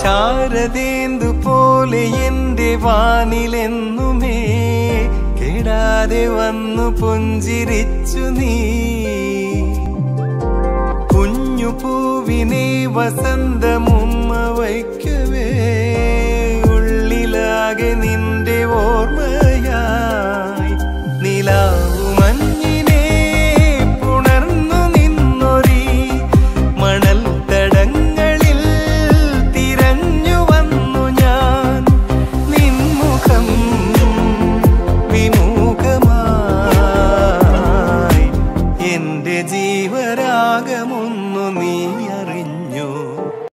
ശാരദേന്ദു പോലെ എൻ്റെ വാനിലെന്നുമേ കെടാതെ വന്നു പുഞ്ചിരിച്ചു നീ. കുഞ്ഞു പൂവിനെ വസന്തമുമ്മ വയ്ക്കവേ ഉള്ളിലാകെ നിന്റെ ഓർമ്മയായി നിലാവുമൻ